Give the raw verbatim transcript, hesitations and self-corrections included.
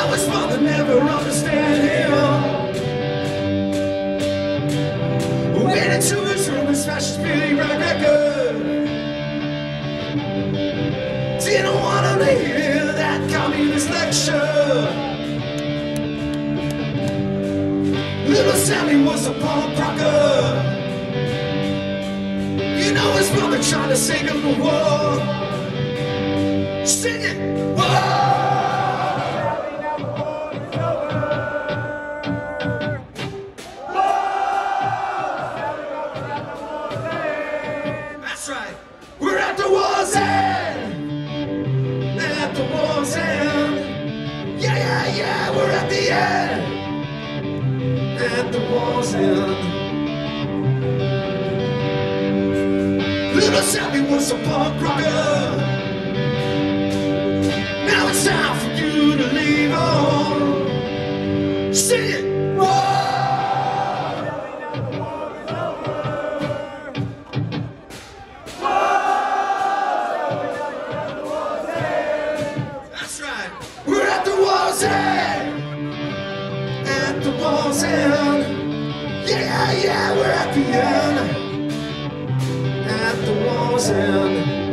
know his mother never understand him. Went into his room and smashed his Billy Rock record. Didn't want him to hear that communist lecture. Little Sammy was a punk rocker. You know his mother trying to sing him the war. Sing it! Whoa! That's right. We're at the war's end. At the war's end. Yeah, yeah, yeah. We're at the end. At the war's end. Little Sammy was a punk rocker. Now it's time for you to leave on. Sing it! Whoa! That's right. We're at the war's end. At the war's end. Yeah, yeah, we're at the end. At the war's end.